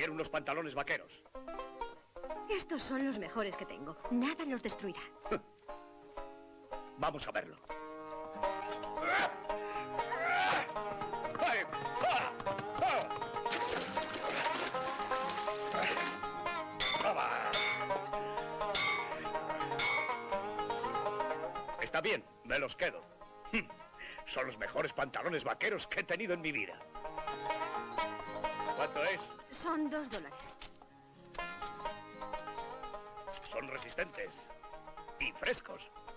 Quiero unos pantalones vaqueros. Estos son los mejores que tengo. Nada los destruirá. Vamos a verlo. Está bien, me los quedo. Son los mejores pantalones vaqueros que he tenido en mi vida. ¿Cuánto es? Son $2. Son resistentes y frescos.